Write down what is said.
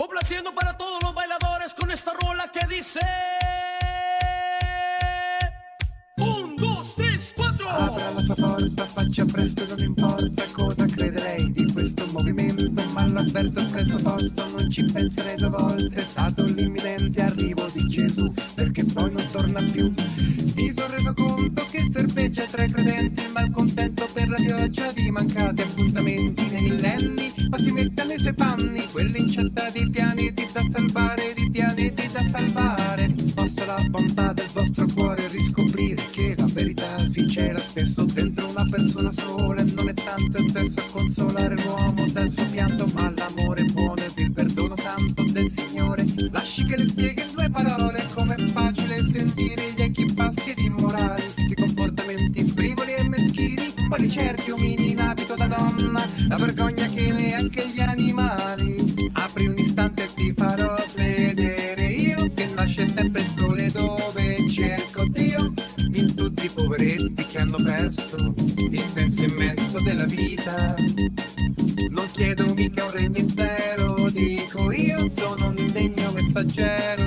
Complaciendo para todos los bailadores con esta rola que dice: 1, 2, 3, 4. Apra la sua porta, faccia presto, non importa cosa crederei di questo movimento, ma lo avverto al prezzo posto, non ci penserei 2 volte. È stato l'imminente arrivo di Gesù, perché poi non torna più. Mi sono reso conto che serpeggia tra i credenti il malcontento per la pioggia di mancati appuntamenti nei millenni, ma si metta nei suoi panni quell'incetta di pianeti da salvare, di pianeti da salvare. Possa la bontà del vostro cuore riscoprire che la verità sincera spesso dentro una persona sola, e non è tanto il sesso a consolare l'uomo dal suo pianto, ma l'amore buono e il perdono santo del Signore. Lasci che le spieghi in 2 parole com'è facile sentire gli echi passi ed immorali, di comportamenti frivoli e meschini, quali certi uomini in abito da donna, la vergogna che neanche gli animali. Apri un istante e ti farò vedere io che nasce sempre il sole dove cerco Dio, in tutti i poveretti che hanno perso il senso immenso della vita. Non chiedo mica un regno intero, dico io sono un degno messaggero